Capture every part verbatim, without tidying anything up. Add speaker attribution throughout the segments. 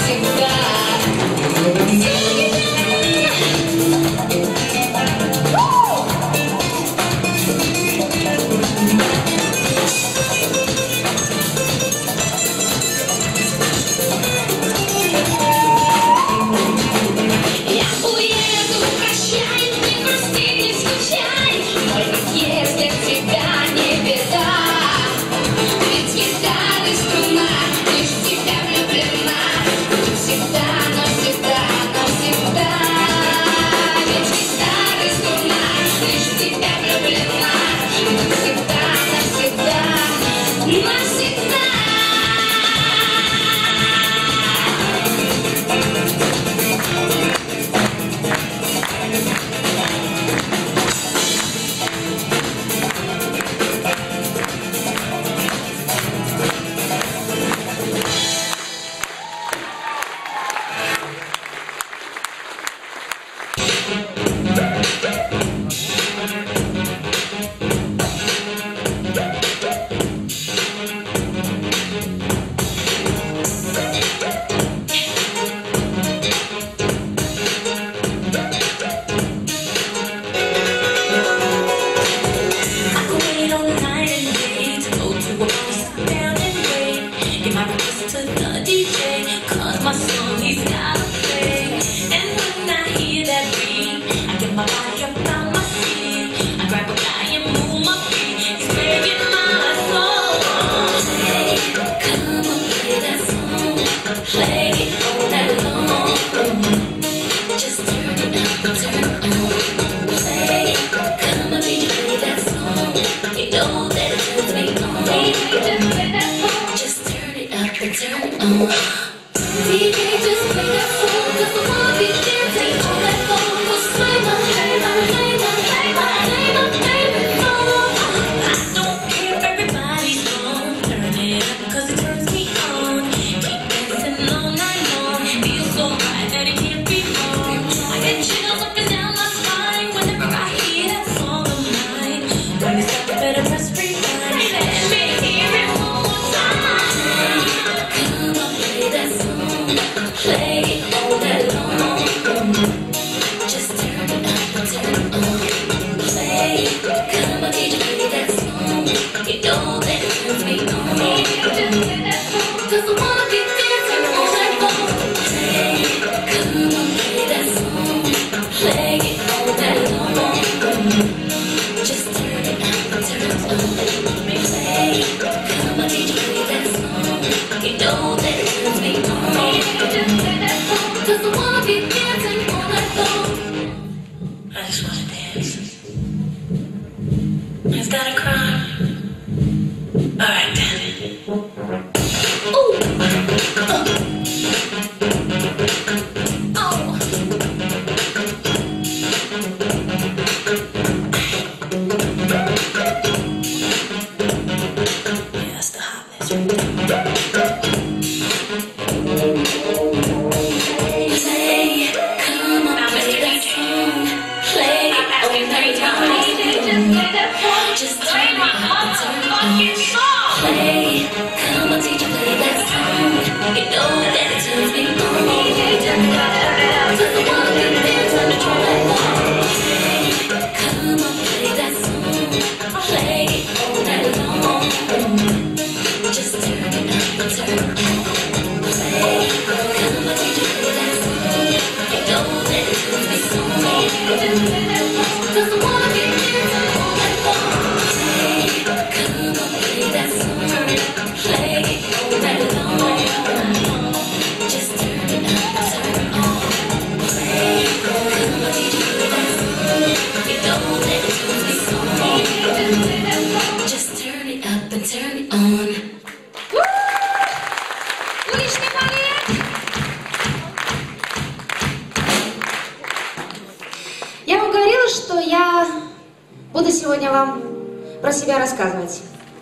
Speaker 1: Сегодня вам про себя рассказывать.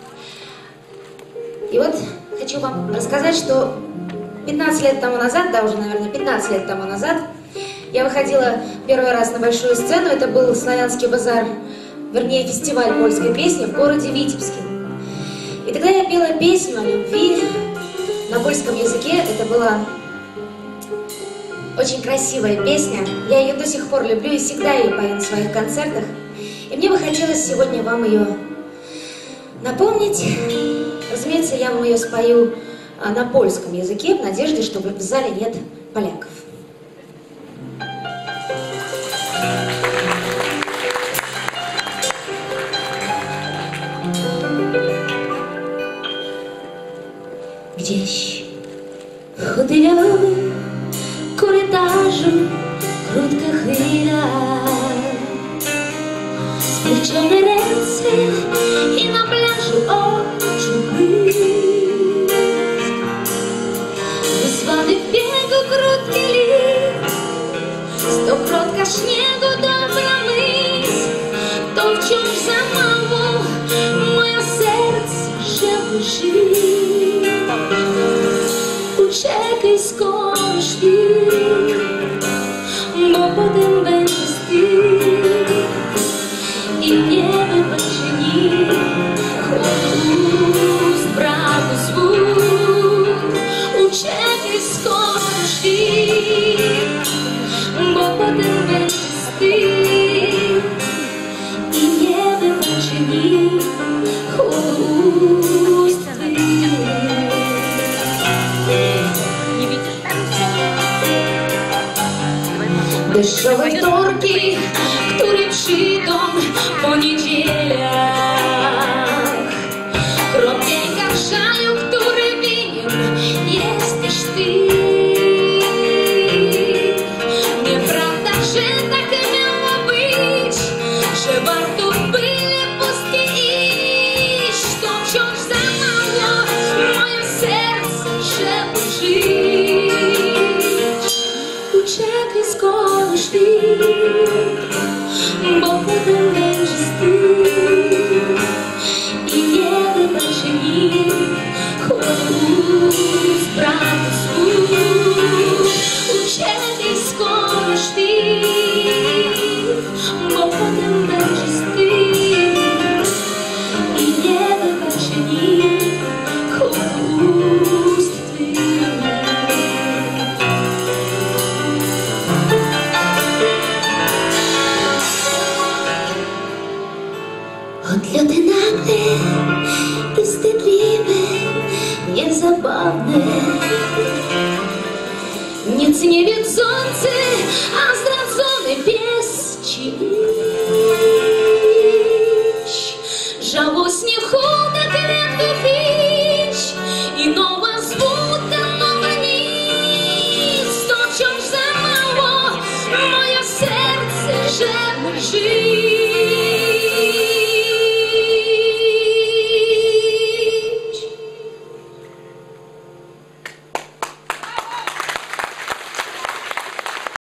Speaker 1: И вот хочу вам рассказать, что пятнадцать лет тому назад, да уже, наверное, пятнадцать лет тому назад, я выходила первый раз на большую сцену. Это был славянский базар, вернее, фестиваль польской песни в городе Витебске. И тогда я пела песню о любви на польском языке. Это была Очень красивая песня. Я ее до сих пор люблю и всегда ее пою на своих концертах. И мне бы хотелось сегодня вам ее напомнить. Разумеется, я вам ее спою на польском языке, в надежде, что в зале нет поляков. Gdzieś w hoteliowym korytarzu krótka chwila, splecione ręce i na plaży oczu błysk. Wysłany w biegu krótki list, stokrotka śniegu dobra myśl. To wciąż za mało, moje serce, żeby żyć. Uciekaj skoro świt, bo potem będzie wstyd i nie wybaczy nikt ust, braku słów. Uciekaj skoro świt, bo potem będzie wstyd i nie wybaczy nikt ust twych. Deszczowe wtorki, które przyjdą po niedzielach, kropelka żalu, który winien jesteś ty. Nieprawda, że tak miało być, że warto byle pustki iść. To wciąż za mało, moje serce, żeby żyć. Uciekaj skoro świt, bo potem będzie wstyd i nie wybaczy nikt ust, braku słów. Uciekaj skoro świt, bo potem będzie wstyd i nie wybaczy nikt ust twych. Odloty nagle i wstydliwe, niezabawne, nic nie wiedzący, a zdradzony pies ci iść. Żałosnie chuda kwiatków iść i nowa złuta, nowa nic. To wciąż za mało, moje serce, żeby żyć.